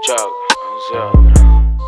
Chuck, nosotros.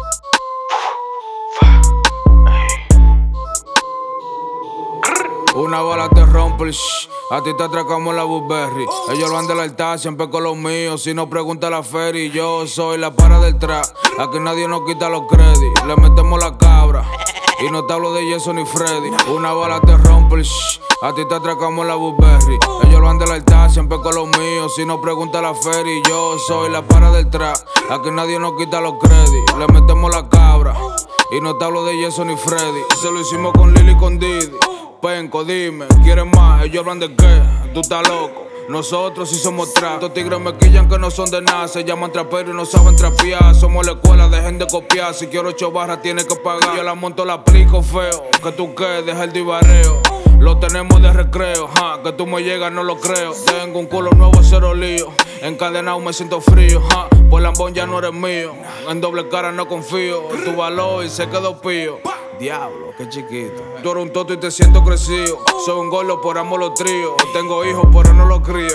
Una bala te rompe el shh. A ti te atracamos la Burberry. Ellos van del altar, siempre con los míos. Si no pregunta la feria, yo soy la para del trap. Aquí nadie nos quita los créditos. Le metemos la cabra. Y no te hablo de Jason ni Freddy. Una bala te rompe el shh. A ti te atracamos la Burberry. Ellos van del altar, siempre con los míos. Si no pregunta la feria, yo soy la para del trap. Aquí nadie nos quita los créditos. Le metemos la cabra. Y no te hablo de Jason ni Freddy. Se lo hicimos con Lily y con Didi. Penco, dime, ¿quieres más? Ellos hablan de qué, tú estás loco. Nosotros sí somos trap. Estos tigres me quillan que no son de nada. Se llaman traperos y no saben trapear. Somos la escuela, dejen de copiar. Si quiero 8 barras tienes que pagar. Yo la monto, la aplico feo. Que tú qué, deja el divareo. Lo tenemos de recreo, que tú me llegas no lo creo. Tengo un culo nuevo, cero lío. Encadenado me siento frío, pues lambón ya no eres mío. En doble cara no confío. Tu valor y se quedó pío. Diablo, qué chiquito. Tú eres un toto y te siento crecido. Soy un gordo, por amo los tríos. Tengo hijos, pero no los crío.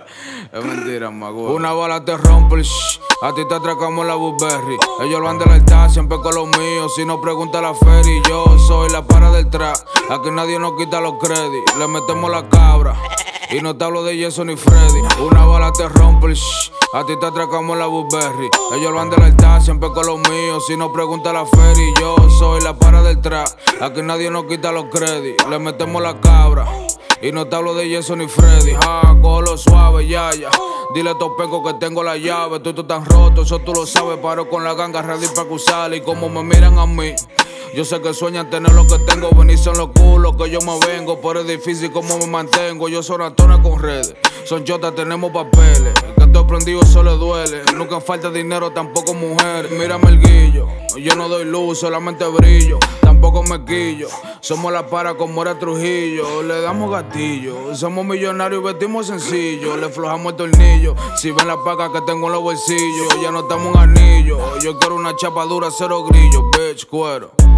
Es mentira, mago. Una bala te rompe el shh. A ti te atracamos la Burberry. Ellos van del altar, siempre con los míos. Si no pregunta la feria, yo soy la para del trap. Aquí nadie nos quita los créditos. Le metemos la cabra. Y no te hablo de Jason ni Freddy. Una bala te rompe el shh. A ti te atracamos la Burberry. Ellos van del altar, siempre con los míos. Si no pregunta la feria, yo soy la para del trap. Aquí nadie nos quita los créditos. Le metemos la cabra. Y no te hablo de Jason ni Freddy. Cógelo suave, ya. Dile a estos pecos que tengo la llave. Tú tan roto, eso tú lo sabes. Paro con la ganga ready para acusar. Y como me miran a mí, yo sé que sueñan tener lo que tengo. Venir son los culos que yo me vengo. Pero es difícil como me mantengo. Yo soy ratona con redes. Son chotas, tenemos papeles. Que estoy prendido, eso le duele. Nunca falta dinero, tampoco mujeres. Mírame el guillo. Yo no doy luz, solamente brillo. Tampoco me quillo. Somos la para como era Trujillo. Le damos gatillo. Somos millonarios y vestimos sencillo. Le flojamos el tornillo. Si ven la paga que tengo en los bolsillos, ya no estamos un anillo. Yo quiero una chapa dura, cero grillo, bitch, cuero.